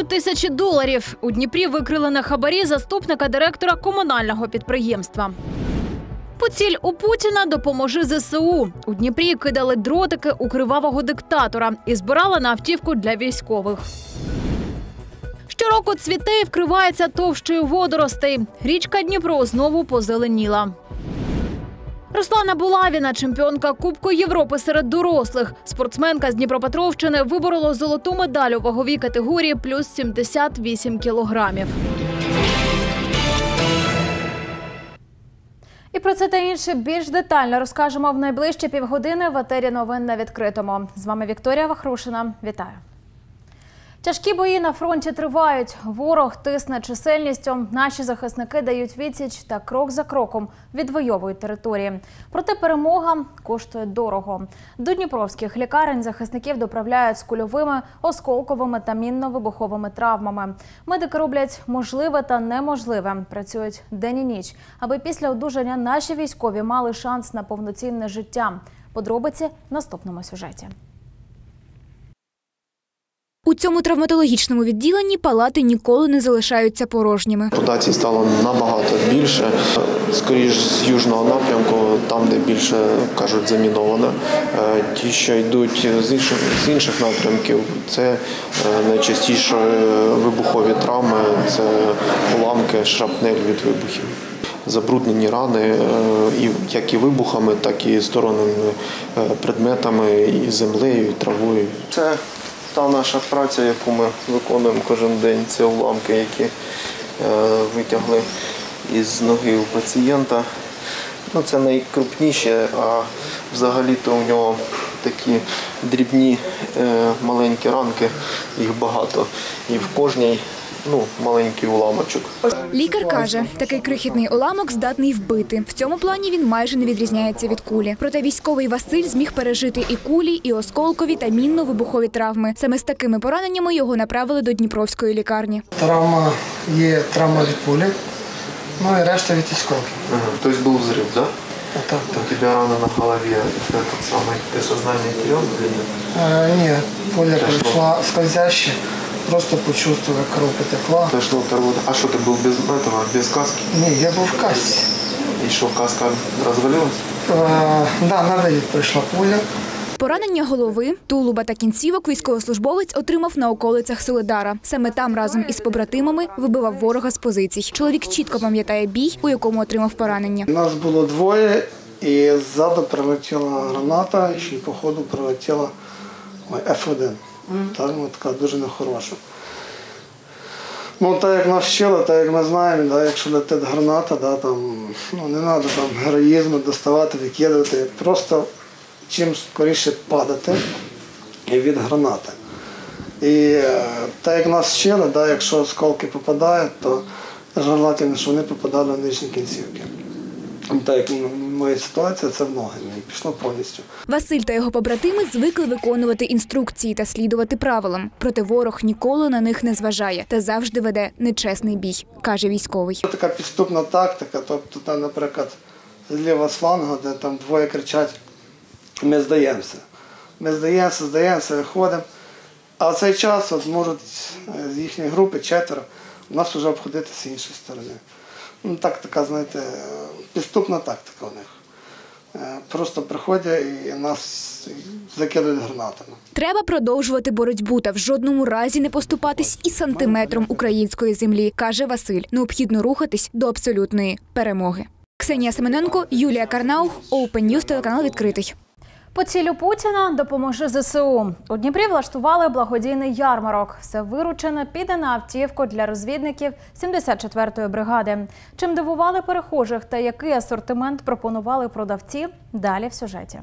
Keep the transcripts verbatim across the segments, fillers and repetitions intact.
тисячі доларів. У Дніпрі викрили на хабарі заступника директора комунального підприємства. Поціль у Путіна, допоможи зе се у. У Дніпрі кидали дротики у кривавого диктатора і збирали на автівку для військових. Щороку цвіте і вкривається товщою водоростей. Річка Дніпро знову позеленіла. Руслана Булавіна, чемпіонка Кубку Європи серед дорослих. Спортсменка з Дніпропетровщини виборола золоту медаль у ваговій категорії плюс сімдесят вісім кілограмів. І про це та інше більш детально розкажемо в найближчі півгодини в етері новин на відкритому. З вами Вікторія Вахрушина. Вітаю. Тяжкі бої на фронті тривають. Ворог тисне чисельністю. Наші захисники дають відсіч та крок за кроком відвоюють території. Проте перемога коштує дорого. До дніпровських лікарень захисників доправляють з кульовими, осколковими та мінно-вибуховими травмами. Медики роблять можливе та неможливе. Працюють день і ніч, аби після одужання наші військові мали шанс на повноцінне життя. Подробиці в наступному сюжеті. У цьому травматологічному відділенні палати ніколи не залишаються порожніми. Ампутацій стало набагато більше. Скоріш з южного напрямку, там, де більше, кажуть, заміновано. Ті, що йдуть з інших, з інших напрямків, це найчастіше вибухові травми, це уламки, шрапнель від вибухів. Забруднені рани як і вибухами, так і сторонніми предметами, і землею, і травою. Це та наша праця, яку ми виконуємо кожен день, це уламки, які витягли із ноги у пацієнта. Ну, це найкрупніше, а взагалі-то у нього такі дрібні маленькі ранки, їх багато. І в кожній ну, маленький уламочок. Лікар каже, такий крихітний уламок здатний вбити. В цьому плані він майже не відрізняється від кулі. Проте військовий Василь зміг пережити і кулі, і осколкові та мінно-вибухові травми. Саме з такими пораненнями його направили до Дніпровської лікарні. Травма є травма від кулі, ну і решта від осколків. Ага, тобто був взрив, так? Да? Так, так. У тебе рана на голові, це саме, ти сознання теряв? Е, ні, пуля прийшла скользяще. Просто почувствовал, как кровь потекла. А что, ты был без этого, без каски? Не, я был в кассе. И что, каска развалилась? Э, да, на виліт прийшла пуля. Поранення голови, тулуба та кінцівок військовослужбовець отримав на околицях Солидара. Саме там разом із побратимами вибивав ворога з позицій. Чоловік чітко пам'ятає бій, у якому отримав поранення. Нас було двоє, і ззаду прилетіла граната, і по ходу прилетіла еф один. Так, така дуже нехороша. Ну, так як нас вчили, так як ми знаємо, да, якщо летить граната, да, там, ну, не треба там, героїзму доставати, викидувати. Просто чим скоріше падати від гранати. І так як нас вчили, да, якщо осколки попадають, то желательно, щоб вони попадали в нижні кінцівки. Так, моя ситуація – це в ноги, мені пішло повністю. Василь та його побратими звикли виконувати інструкції та слідувати правилам. Проте ворог ніколи на них не зважає та завжди веде нечесний бій, каже військовий. Це така підступна тактика, тобто, там, наприклад, зліва з флангу, де там двоє кричать «ми здаємося». Ми здаємося, здаємося, виходимо. А в цей час от, можуть з їхньої групи четверо нас вже обходити з іншої сторони. Ну, так, така, знаєте, підступна тактика у них. Просто приходять і нас закидують гранатами. Треба продовжувати боротьбу та в жодному разі не поступатись і сантиметром української землі, каже Василь. Необхідно рухатись до абсолютної перемоги. Ксенія Семененко, Юлія Карнаух, Open News, телеканал «Відкритий». Поціль у Путіна, допоможи зе се у. У Дніпрі влаштували благодійний ярмарок. Все виручене піде на автівку для розвідників сімдесят четвертої бригади. Чим дивували перехожих та який асортимент пропонували продавці – далі в сюжеті.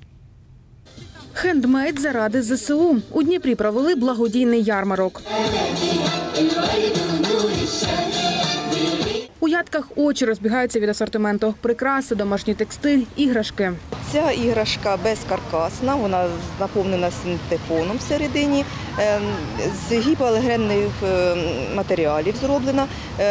Хендмейд заради зе се у. У Дніпрі провели благодійний ярмарок. У ядках очі розбігаються від асортименту. Прикраси, домашній текстиль, іграшки. Ця іграшка безкаркасна, вона наповнена синтепоном всередині, з гіпоалергенних матеріалів зроблена,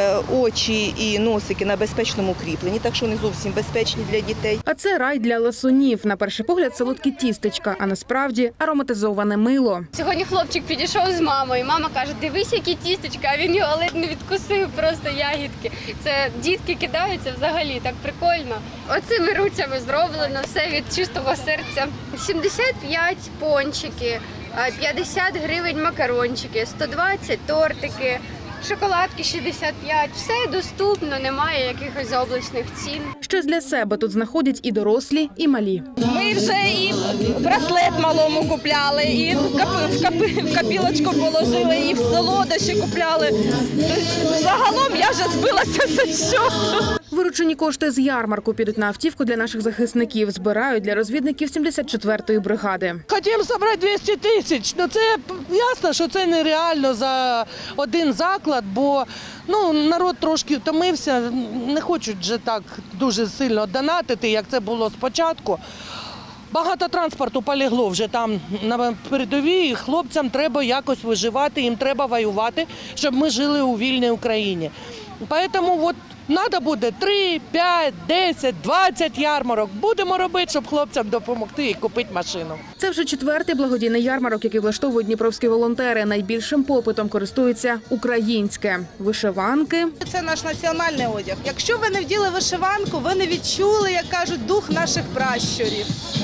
очі і носики на безпечному кріпленні, так що не зовсім безпечні для дітей. А це рай для ласунів. На перший погляд солодкі тістечка, а насправді ароматизоване мило. Сьогодні хлопчик підійшов з мамою, мама каже, дивись, які тістечка, а він його ледь не відкусив, просто ягідки. Це дітки кидаються взагалі, так прикольно. Оцими руцями зроблено, все від чистого серця. сімдесят п'ять пончики, п'ятдесят гривень макарончики, сто двадцять тортики, шоколадки шістдесят п'ять. Все доступно, немає якихось заоблачних цін. Щось для себе тут знаходять і дорослі, і малі. Ми вже і браслет малому купляли, і в, кап... в, кап... в капілочку положили, і в солодощі купляли. Тобто, загалом я вже збилася за щоту. Виручені кошти з ярмарку підуть на автівку для наших захисників. Збирають для розвідників сімдесят четвертої бригади. Хотімо зібрати двісті тисяч. Ну, це ясно, що це нереально за один заклад, бо ну, народ трошки втомився, не хочуть вже так дуже сильно донатити, як це було спочатку. Багато транспорту полегло вже там на передовій, хлопцям треба якось виживати, їм треба воювати, щоб ми жили у вільній Україні. Тому от треба буде три, п'ять, десять, двадцять ярмарок. Будемо робити, щоб хлопцям допомогти і купити машину. Це вже четвертий благодійний ярмарок, який влаштовують дніпровські волонтери. Найбільшим попитом користується українське. Вишиванки. Це наш національний одяг. Якщо ви не вділи вишиванку, ви не відчули, як кажуть, дух наших пращурів.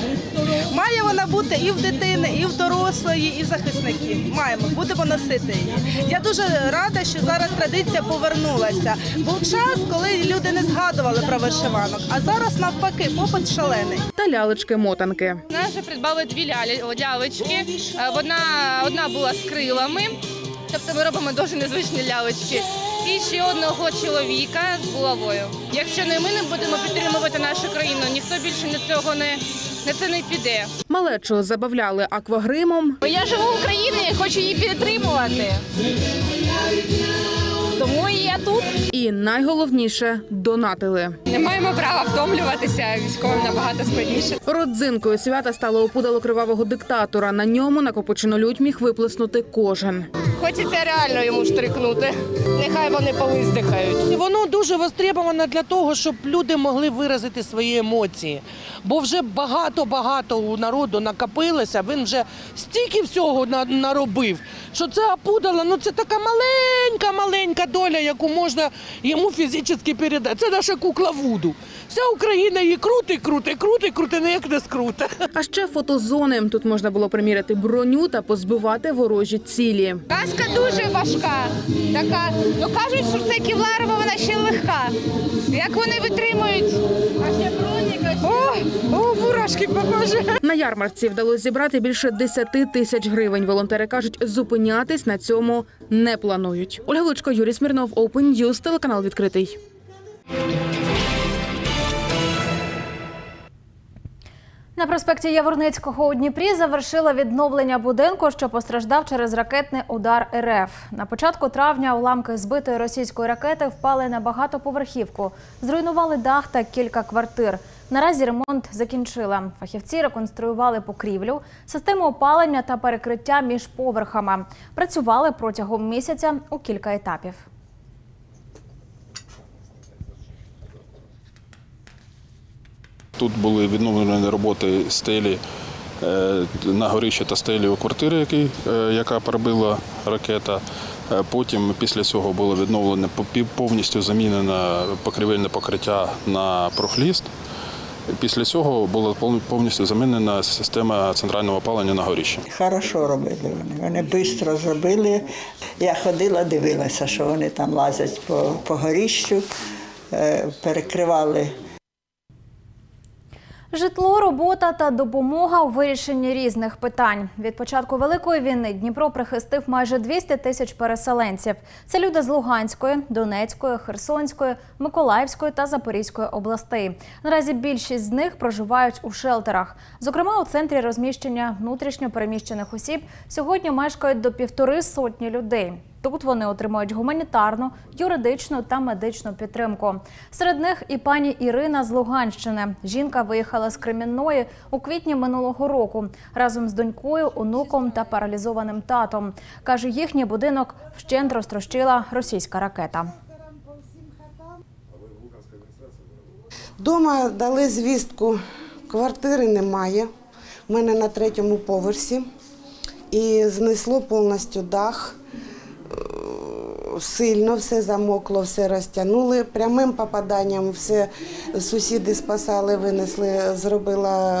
Має вона бути і в дитини, і в дорослої, і в захисників. Маємо, будемо носити її. Я дуже рада, що зараз традиція повернулася. Був час, коли люди не згадували про вишиванок, а зараз навпаки, попит шалений. Та лялечки-мотанки. Нас вже придбали дві лялечки, одна, одна була з крилами, тобто ми робимо дуже незвичні лялечки, і ще одного чоловіка з булавою. Якщо не ми не будемо підтримувати нашу країну, ніхто більше на цього не, на це не піде. Малечу забавляли аквагримом. Я живу в Україні і хочу її підтримувати. Тому і я тут. І найголовніше – донатили. Не маємо права втомлюватися, військовим набагато складніше. Родзинкою свята стало опудало кривавого диктатора. На ньому накопичену лють міг виплеснути кожен. Хочеться реально йому штрикнути. Нехай вони повиздихають. І воно дуже востребовано для того, щоб люди могли виразити свої емоції. Бо вже багато-багато у народу накопилося, він вже стільки всього наробив, що це опудало, ну це така маленька-маленька доля, яку можна йому фізично передати. Це наша кукла Вуду. Вся Україна її крутить, крутить, крутить, крутить, ніяк не скрута. А ще фотозони. Тут можна було приміряти броню та позбивати ворожі цілі. Каска дуже важка, така, ну кажуть, що це кевларова, вона ще легка. Як вони витримують? А ще броніка. О, о, мурашки похоже. На ярмарці вдалося зібрати більше десяти тисяч гривень. Волонтери кажуть, зупинятись на цьому не планують. Ольга Лучко, Юрій Смірнов, Open News, телеканал відкритий. На проспекті Яворницького у Дніпрі завершили відновлення будинку, що постраждав через ракетний удар РФ. На початку травня уламки збитої російської ракети впали на багатоповерхівку, зруйнували дах та кілька квартир. Наразі ремонт закінчили. Фахівці реконструювали покрівлю, систему опалення та перекриття між поверхами. Працювали протягом місяця у кілька етапів. Тут були відновлені роботи стелі на горищі та стелі у квартирі, яка перебила ракета. Потім після цього було відновлено повністю замінено покрівельне покриття на профліст. Після цього була повністю замінена система центрального опалення на горищі. Хорошо робили вони. Вони швидко зробили. Я ходила, дивилася, що вони там лазять по, по горищу, перекривали. Житло, робота та допомога у вирішенні різних питань. Від початку Великої війни Дніпро прихистив майже двісті тисяч переселенців. Це люди з Луганської, Донецької, Херсонської, Миколаївської та Запорізької областей. Наразі більшість з них проживають у шелтерах. Зокрема, у центрі розміщення внутрішньо переміщених осіб сьогодні мешкають до півтори сотні людей. Тут вони отримують гуманітарну, юридичну та медичну підтримку. Серед них і пані Ірина з Луганщини. Жінка виїхала з Кремінної у квітні минулого року разом з донькою, онуком та паралізованим татом. Каже, їхній будинок вщент розтрощила російська ракета. Дома дали звістку, квартири немає. У мене на третьому поверсі. І знесло повністю дах. Сильно все замокло, все розтягнули. Прямим попаданням все сусіди спасали, винесли, зробила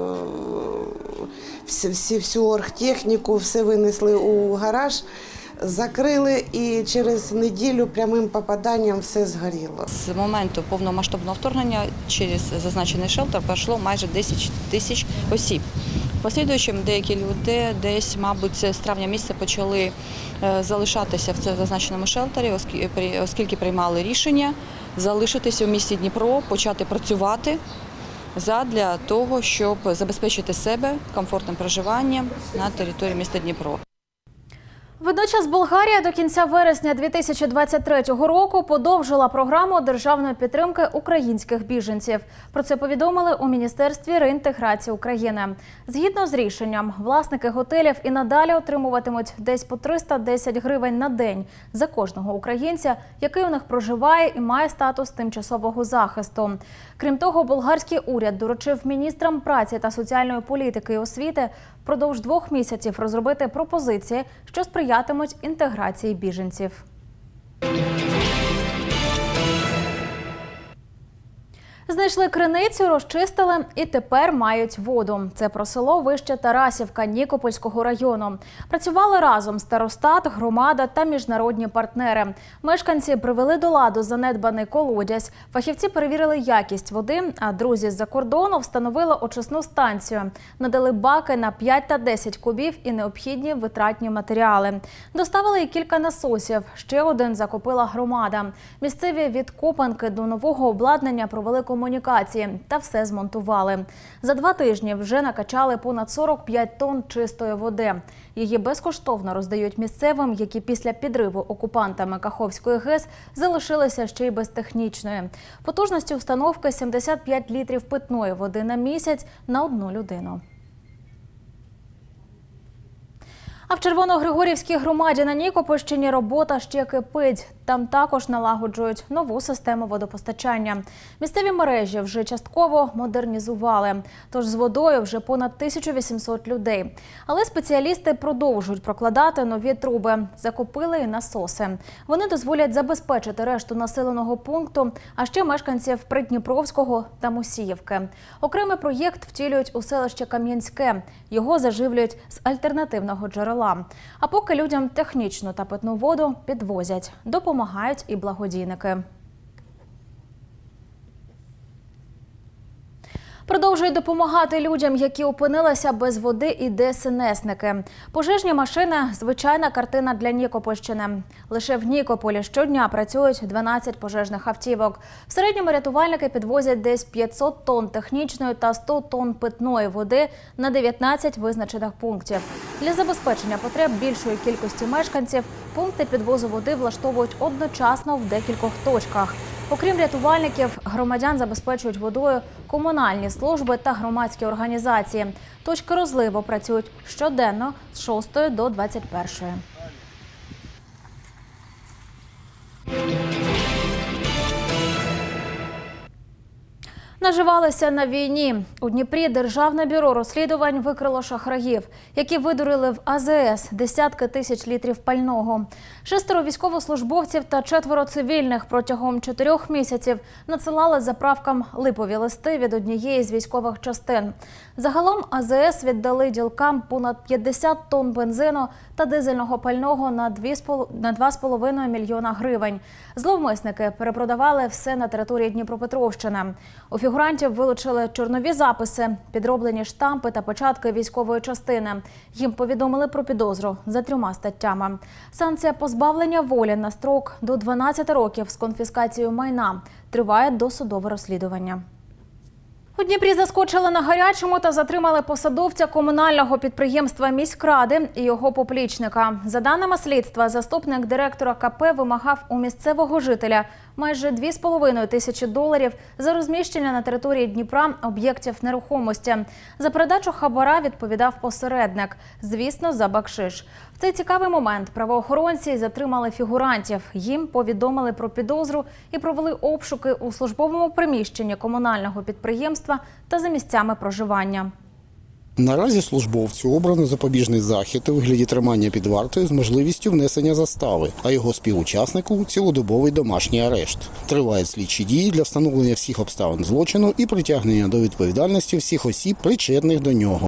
всі, всю оргтехніку, все винесли у гараж. Закрили і через неділю прямим попаданням все згоріло. З моменту повномасштабного вторгнення через зазначений шелтер пройшло майже десять тисяч осіб. Послідуючим деякі люди десь, мабуть, з травня місяця почали залишатися в цьому зазначеному шелтері, оскільки приймали рішення залишитися у місті Дніпро, почати працювати задля того, щоб забезпечити себе комфортним проживанням на території міста Дніпро. Водночас Болгарія до кінця вересня дві тисячі двадцять третього року подовжила програму державної підтримки українських біженців. Про це повідомили у Міністерстві реінтеграції України. Згідно з рішенням, власники готелів і надалі отримуватимуть десь по триста десять гривень на день за кожного українця, який у них проживає і має статус тимчасового захисту. Крім того, болгарський уряд доручив міністрам праці та соціальної політики і освіти впродовж двох місяців розробити пропозиції, що сприятимуть інтеграції біженців. Знайшли криницю, розчистили і тепер мають воду. Це про село Вища Тарасівка Нікопольського району. Працювали разом старостат, громада та міжнародні партнери. Мешканці привели до ладу занедбаний колодязь. Фахівці перевірили якість води, а друзі з-за кордону встановили очисну станцію. Надали баки на п'ять та десять кубів і необхідні витратні матеріали. Доставили і кілька насосів. Ще один закупила громада. Місцеві від копанки до нового обладнання провели комунікації та все змонтували. За два тижні вже накачали понад сорок п'ять тонн чистої води. Її безкоштовно роздають місцевим, які після підриву окупантами Каховської ГЕС залишилися ще й без технічної. Потужності установки сімдесят п'ять літрів питної води на місяць на одну людину. А в Червоногригорівській громаді на Нікопольщині робота ще кипить. Там також налагоджують нову систему водопостачання. Місцеві мережі вже частково модернізували. Тож з водою вже понад тисяча вісімсот людей. Але спеціалісти продовжують прокладати нові труби. Закупили і насоси. Вони дозволять забезпечити решту населеного пункту, а ще мешканців Придніпровського та Мусіївки. Окремий проєкт втілюють у селище Кам'янське. Його заживлюють з альтернативного джерела. А поки людям технічну та питну воду підвозять. Допомагають і благодійники. Продовжують допомагати людям, які опинилися без води, і ДСНСники. Пожежні машини – звичайна картина для Нікопольщини. Лише в Нікополі щодня працюють дванадцять пожежних автівок. В середньому рятувальники підвозять десь п'ятсот тонн технічної та сто тонн питної води на дев'ятнадцять визначених пунктів. Для забезпечення потреб більшої кількості мешканців пункти підвозу води влаштовують одночасно в декількох точках. Окрім рятувальників, громадян забезпечують водою комунальні служби та громадські організації. Точки розливу працюють щоденно з шостої до двадцять першої. Наживалися на війні. У Дніпрі Державне бюро розслідувань викрило шахраїв, які видурили в А З С десятки тисяч літрів пального. Шестеро військовослужбовців та четверо цивільних протягом чотирьох місяців надсилали заправкам липові листи від однієї з військових частин. Загалом А З С віддали ділкам понад п'ятдесят тонн бензину та дизельного пального на два з половиною мільйона гривень. Зловмисники перепродавали все на території Дніпропетровщини. У фігурантів вилучили чорнові записи, підроблені штампи та початки військової частини. Їм повідомили про підозру за трьома статтями. Санкція позбавлення волі на строк до дванадцяти років з конфіскацією майна. Триває досудове розслідування. У Дніпрі заскочили на гарячому та затримали посадовця комунального підприємства «Міськради» і його поплічника. За даними слідства, заступник директора ка пе вимагав у місцевого жителя майже дві з половиною тисячі доларів за розміщення на території Дніпра об'єктів нерухомості. За передачу хабара відповідав посередник, звісно, за бакшиш. В цей цікавий момент правоохоронці затримали фігурантів. Їм повідомили про підозру і провели обшуки у службовому приміщенні комунального підприємства та за місцями проживання. Наразі службовцю обрано запобіжний захід у вигляді тримання під вартою з можливістю внесення застави, а його співучаснику – цілодобовий домашній арешт. Тривають слідчі дії для встановлення всіх обставин злочину і притягнення до відповідальності всіх осіб, причетних до нього.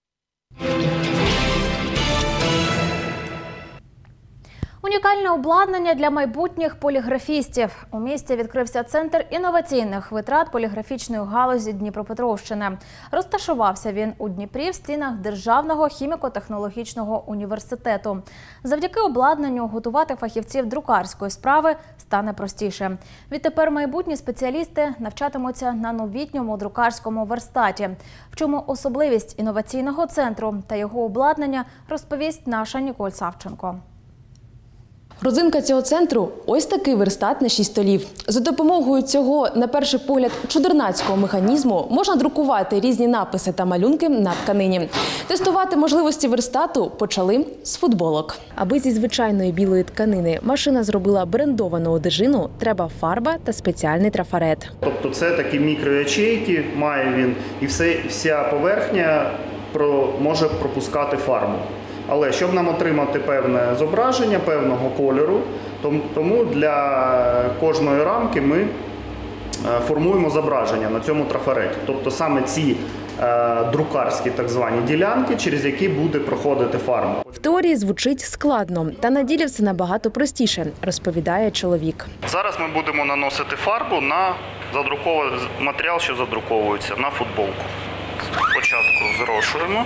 Унікальне обладнання для майбутніх поліграфістів. У місті відкрився Центр інноваційних витрат поліграфічної галузі Дніпропетровщини. Розташувався він у Дніпрі в стінах Державного хіміко-технологічного університету. Завдяки обладнанню готувати фахівців друкарської справи стане простіше. Відтепер майбутні спеціалісти навчатимуться на новітньому друкарському верстаті. В чому особливість інноваційного центру та його обладнання, розповість наша Ніколь Савченко. Родзинка цього центру – ось такий верстат на шість столів. За допомогою цього, на перший погляд, чудернацького механізму можна друкувати різні написи та малюнки на тканині. Тестувати можливості верстату почали з футболок. Аби зі звичайної білої тканини машина зробила брендовану одежину, треба фарба та спеціальний трафарет. Тобто це такі мікроячейки, має він, і все, вся поверхня про, може пропускати фарбу. Але щоб нам отримати певне зображення, певного кольору, тому для кожної рамки ми формуємо зображення на цьому трафареті. Тобто саме ці друкарські так звані ділянки, через які буде проходити фарба. В теорії звучить складно, та на ділі все набагато простіше, розповідає чоловік. Зараз ми будемо наносити фарбу на задрукований матеріал, що задруковується, на футболку. Спочатку зрошуємо.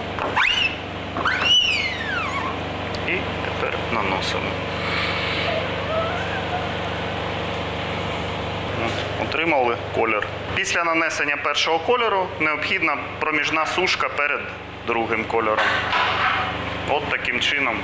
І тепер наносимо. От, отримали колір. Після нанесення першого кольору необхідна проміжна сушка перед другим кольором. От таким чином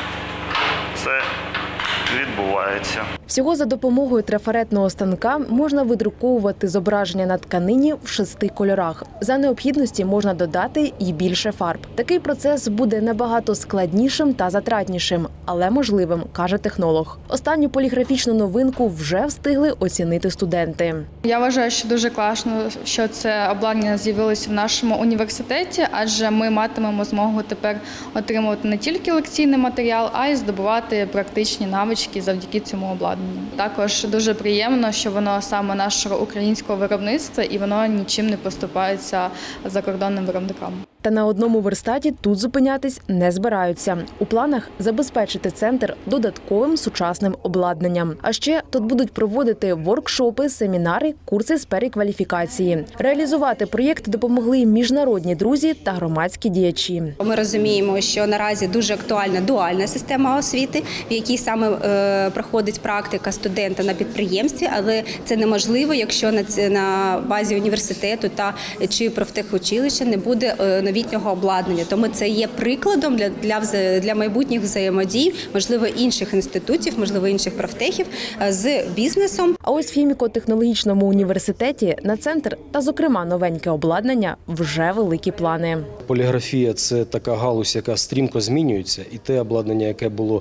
це відбувається. Всього за допомогою трафаретного станка можна видруковувати зображення на тканині в шести кольорах. За необхідності можна додати і більше фарб. Такий процес буде набагато складнішим та затратнішим, але можливим, каже технолог. Останню поліграфічну новинку вже встигли оцінити студенти. Я вважаю, що дуже класно, що це обладнання з'явилося в нашому університеті, адже ми матимемо змогу тепер отримувати не тільки лекційний матеріал, а й здобувати практичні навички завдяки цьому обладнанню. Також дуже приємно, що воно саме нашого українського виробництва і воно нічим не поступається закордонним виробникам. Та на одному верстаті тут зупинятись не збираються. У планах забезпечити центр додатковим сучасним обладнанням. А ще тут будуть проводити воркшопи, семінари, курси з перекваліфікації. Реалізувати проєкт допомогли міжнародні друзі та громадські діячі. Ми розуміємо, що наразі дуже актуальна дуальна система освіти, в якій саме е, проходить практика студента на підприємстві, але це неможливо, якщо на, на базі університету та чи профтехучилища не буде е, новітнього обладнання. Тому це є прикладом для, для, для майбутніх взаємодій, можливо, інших інститутів, можливо, інших профтехів з бізнесом. А ось в хіміко-технологічному університеті на центр та, зокрема, новеньке обладнання вже великі плани. Поліграфія – це така галузь, яка стрімко змінюється, і те обладнання, яке було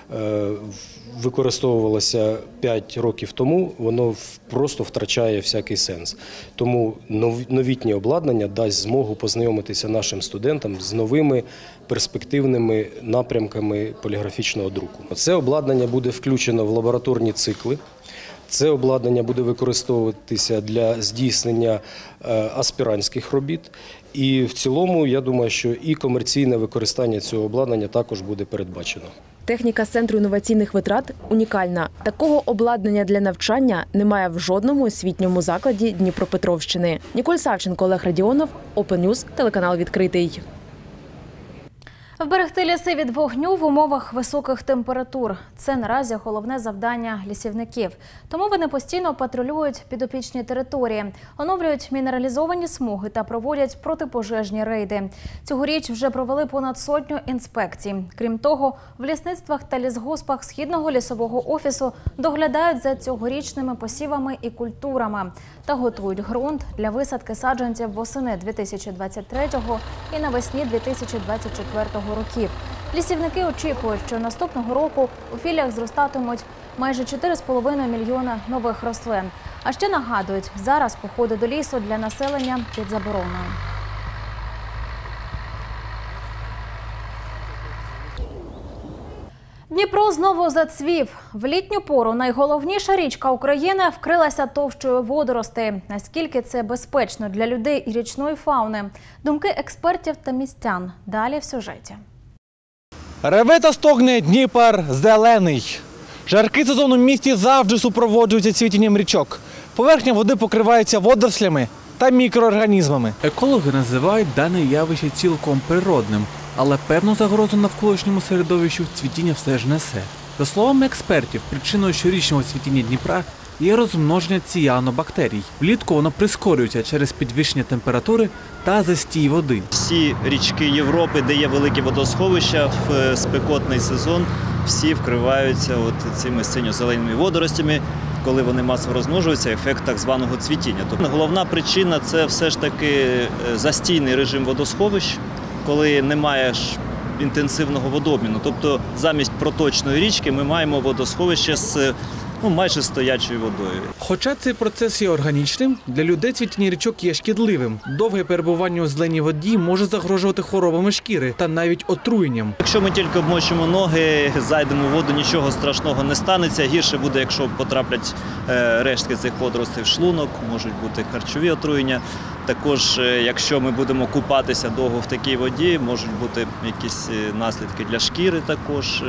використовувалося п'ять років тому, воно просто втрачає всякий сенс. Тому новітнє обладнання дасть змогу познайомитися нашим студентам з новими перспективними напрямками поліграфічного друку. Це обладнання буде включено в лабораторні цикли. Це обладнання буде використовуватися для здійснення аспірантських робіт. І в цілому, я думаю, що і комерційне використання цього обладнання також буде передбачено. Техніка з Центру інноваційних витрат унікальна. Такого обладнання для навчання немає в жодному освітньому закладі Дніпропетровщини. Ніколь Савченко, Олег Радіонов, Open News, телеканал «Відкритий». Вберегти ліси від вогню в умовах високих температур – це наразі головне завдання лісівників. Тому вони постійно патрулюють підопічні території, оновлюють мінералізовані смуги та проводять протипожежні рейди. Цьогоріч вже провели понад сотню інспекцій. Крім того, в лісництвах та лісгоспах Східного лісового офісу доглядають за цьогорічними посівами і культурами та готують ґрунт для висадки саджанців восени дві тисячі двадцять третього і навесні дві тисячі двадцять четвертого років. Лісівники очікують, що наступного року у філіях зростатимуть майже чотири з половиною мільйона нових рослин. А ще нагадують, зараз походи до лісу для населення під забороною. Дніпро знову зацвів. В літню пору найголовніша річка України вкрилася товщою водоростей. Наскільки це безпечно для людей і річної фауни? Думки експертів та містян. Далі в сюжеті. Реве та стогне Дніпр зелений. Жаркий сезон у місті завжди супроводжується цвітінням річок. Поверхня води покривається водорослями та мікроорганізмами. Екологи називають дане явище цілком природним, але певну загрозу навколишньому середовищу цвітіння все ж несе. За словами експертів, причиною щорічного цвітіння Дніпра є розмноження ціанобактерій. Влітку воно прискорюється через підвищення температури та застій води. Всі річки Європи, де є великі водосховища, в спекотний сезон всі вкриваються от цими синьо-зеленими водоростями. Коли вони масово розмножуються, ефект так званого цвітіння. Тобто головна причина – це все ж таки застійний режим водосховищ, коли немає інтенсивного водообміну. Тобто замість проточної річки ми маємо водосховище з ну, майже стоячою водою. Хоча цей процес є органічним, для людей цвітіння річок є шкідливим. Довге перебування у зеленій воді може загрожувати хворобами шкіри та навіть отруєнням. Якщо ми тільки обмочимо ноги, зайдемо в воду, нічого страшного не станеться. Гірше буде, якщо потраплять рештки цих водоростей в шлунок, можуть бути харчові отруєння. Також, якщо ми будемо купатися довго в такій воді, можуть бути якісь наслідки для шкіри також.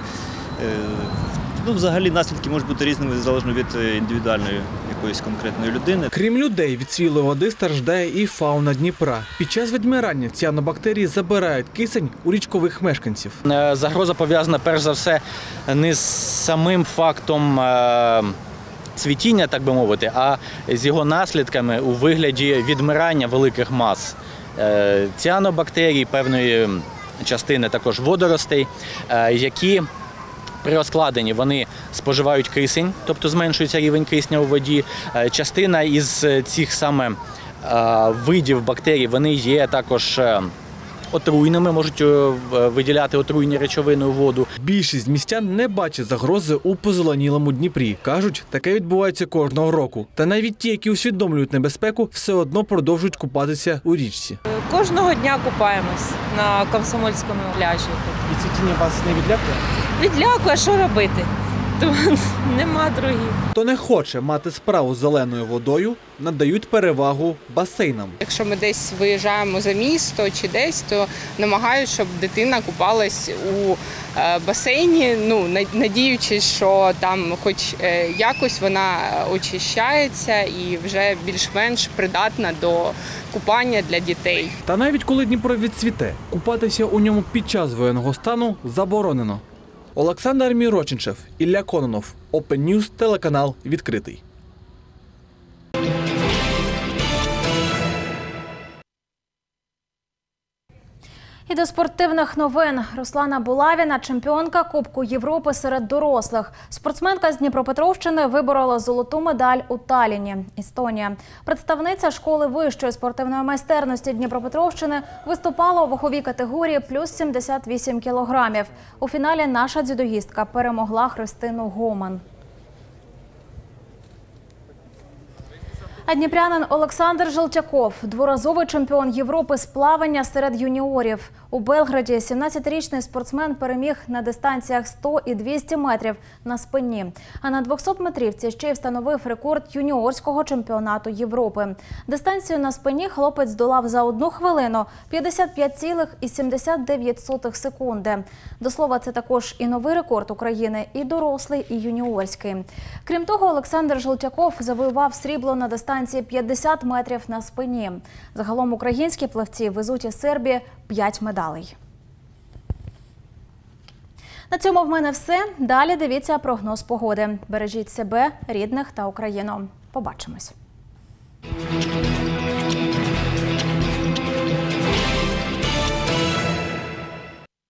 Ну, взагалі наслідки можуть бути різними, залежно від індивідуальної якоїсь конкретної людини. Крім людей, від світлої води страждає і фауна Дніпра. Під час відмирання ціанобактерії забирають кисень у річкових мешканців. Загроза пов'язана перш за все не з самим фактом цвітіння, так би мовити, а з його наслідками у вигляді відмирання великих мас. Ціанобактерій, певної частини також водоростей, які при розкладенні вони споживають кисень, тобто зменшується рівень кисня у воді. Частина із цих саме видів бактерій, вони є також отруйними, можуть виділяти отруйні речовини у воду. Більшість містян не бачать загрози у позеленілому Дніпрі. Кажуть, таке відбувається кожного року. Та навіть ті, які усвідомлюють небезпеку, все одно продовжують купатися у річці. Кожного дня купаємось на Комсомольському пляжі. І цвітіння вас не відлякує? Відлякує, що робити? Нема других. Хто не хоче мати справу з зеленою водою, надають перевагу басейнам. Якщо ми десь виїжджаємо за місто чи десь, то намагаюся, щоб дитина купалась у басейні, ну, надіючись, що там хоч якось вона очищається і вже більш-менш придатна до купання для дітей. Та навіть коли Дніпро відцвіте, купатися у ньому під час воєнного стану заборонено. Олександр Міроченчев, Ілля Кононов, Open News, телеканал «Відкритий». І до спортивних новин. Руслана Булавіна – чемпіонка Кубку Європи серед дорослих. Спортсменка з Дніпропетровщини виборола золоту медаль у Талліні, Естонія. Представниця школи вищої спортивної майстерності Дніпропетровщини виступала у ваговій категорії плюс сімдесят вісім кілограмів. У фіналі наша дзюдоїстка перемогла Христину Гоман. А дніпрянин Олександр Желтяков – дворазовий чемпіон Європи з плавання серед юніорів. У Белграді сімнадцятирічний спортсмен переміг на дистанціях сто і двісті метрів на спині. А на двохсотметрівці ще й встановив рекорд юніорського чемпіонату Європи. Дистанцію на спині хлопець здолав за одну хвилину – п'ятдесят п'ять цілих сімдесят дев'ять сотих секунди. До слова, це також і новий рекорд України, і дорослий, і юніорський. Крім того, Олександр Желтяков завоював срібло на дистанції п'ятдесят метрів на спині. Загалом українські плавці везуть із Сербії п'ять медалей. На цьому в мене все. Далі дивіться прогноз погоди. Бережіть себе, рідних та Україну. Побачимось.